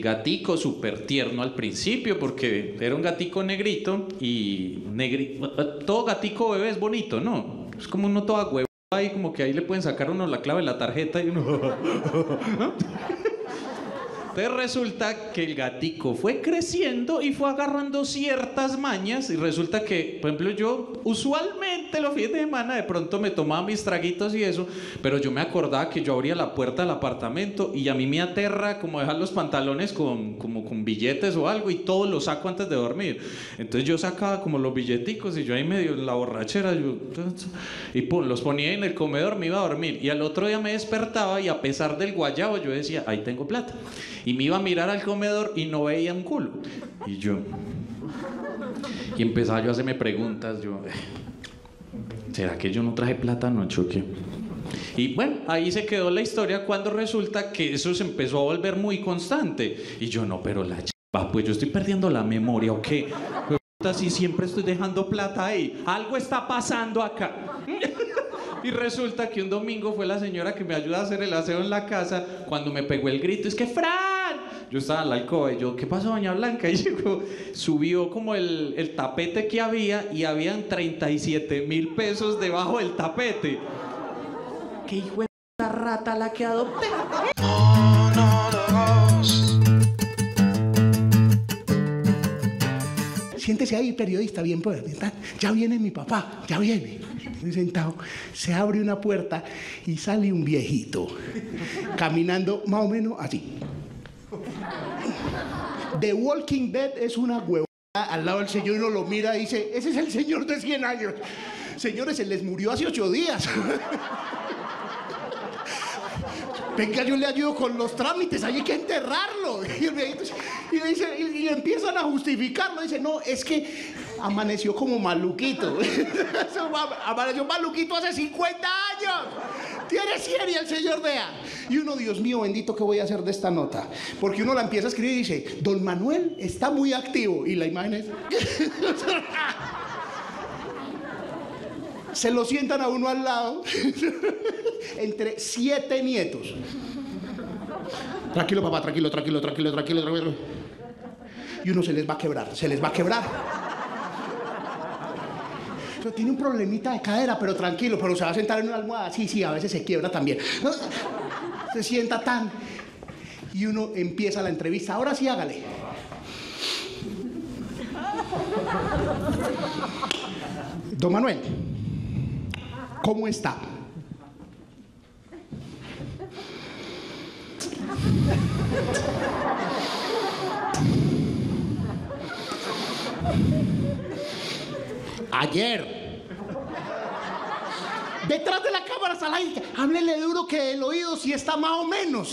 gatico súper tierno al principio, porque era un gatico negrito y todo gatico bebé es bonito, ¿no? Es como uno todo huevo ahí, como que ahí le pueden sacar uno la clave de la tarjeta y uno... ¿no? Entonces resulta que el gatico fue creciendo y fue agarrando ciertas mañas, y resulta que, por ejemplo, yo usualmente los fines de semana de pronto me tomaba mis traguitos y eso, pero yo me acordaba que yo abría la puerta del apartamento y a mí me aterra como dejar los pantalones como con billetes o algo, y todo lo saco antes de dormir. Entonces yo sacaba como los billeticos y yo ahí medio en la borrachera y los ponía en el comedor, me iba a dormir, y al otro día me despertaba y a pesar del guayabo yo decía, ahí tengo plata. Y me iba a mirar al comedor y no veía un culo. Y empezaba yo a hacerme preguntas. ¿Será que yo no traje plata anoche o qué? Y bueno, ahí se quedó la historia, cuando resulta que eso se empezó a volver muy constante. Y yo, no, pero la chiva, pues yo estoy perdiendo la memoria o qué. Si siempre estoy dejando plata ahí, algo está pasando acá. Y resulta que un domingo fue la señora que me ayuda a hacer el aseo en la casa, cuando me pegó el grito, es que ¡Fran! Yo estaba en la alcoba y yo, ¿qué pasó, doña Blanca? Y llegó, subió como el tapete que había y habían 37,000 pesos debajo del tapete. ¡Qué hijo de puta rata la que adopté! Siéntese ahí, periodista, bien pues, ya viene mi papá, ya viene. Estoy sentado, se abre una puerta y sale un viejito, caminando más o menos así. The Walking Dead es una huevada al lado del señor, uno lo mira y dice, ese es el señor de 100 años. Señores, se les murió hace 8 días. Venga, yo le ayudo con los trámites, hay que enterrarlo. Y el viejito, y empiezan a justificarlo. Dice, no, es que amaneció como maluquito. Amaneció maluquito hace 50 años. Tiene 100 y el señor vea. Y uno, Dios mío, bendito, ¿qué voy a hacer de esta nota? Porque uno la empieza a escribir y dice, don Manuel está muy activo. Y la imagen es... Se lo sientan a uno al lado, entre 7 nietos. Tranquilo, papá, tranquilo. Y uno se les va a quebrar. Pero tiene un problemita de cadera, pero tranquilo, pero se va a sentar en una almohada. Sí, a veces se quiebra también. Se sienta tan... Y uno empieza la entrevista. Ahora sí, hágale. Don Manuel, ¿cómo está? Ayer. Detrás de la cámara sala y háblele duro que el oído sí está más o menos.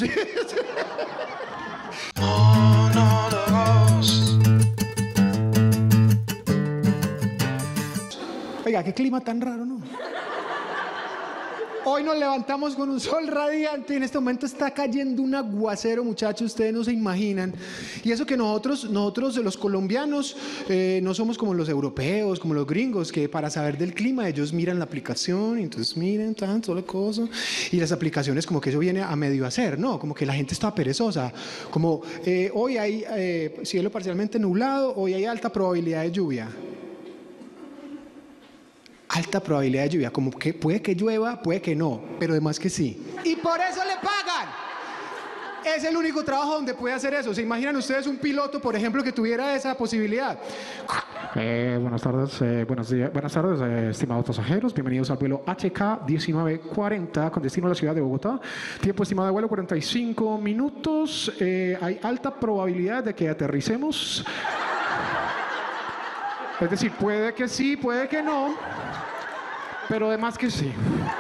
Oiga, qué clima tan raro, ¿no? Hoy nos levantamos con un sol radiante y en este momento está cayendo un aguacero, muchachos, ustedes no se imaginan. Y eso que nosotros los colombianos, no somos como los europeos, como los gringos, que para saber del clima ellos miran la aplicación y entonces miren tanto la cosa. Y las aplicaciones como que eso viene a medio hacer, ¿no? Como que la gente está perezosa. Como hoy hay cielo parcialmente nublado, hoy hay alta probabilidad de lluvia. Alta probabilidad de lluvia, como que puede que llueva, puede que no, pero además que sí. Y por eso le pagan. Es el único trabajo donde puede hacer eso. ¿Se imaginan ustedes un piloto, por ejemplo, que tuviera esa posibilidad? Buenas tardes, estimados pasajeros. Bienvenidos al vuelo HK 1940 con destino a la ciudad de Bogotá. Tiempo estimado de vuelo 45 minutos. Hay alta probabilidad de que aterricemos. Es decir, puede que sí, puede que no, pero además que sí.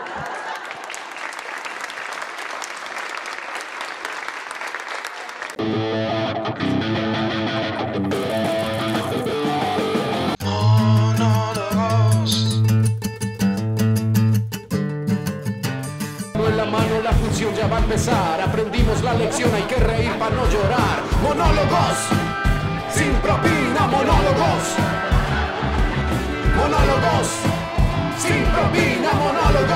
En la mano la función ya va a empezar. Aprendimos la lección, hay que reír para no llorar. Monólogos, sin propina, monólogos. Monólogos, sin propina, monólogos.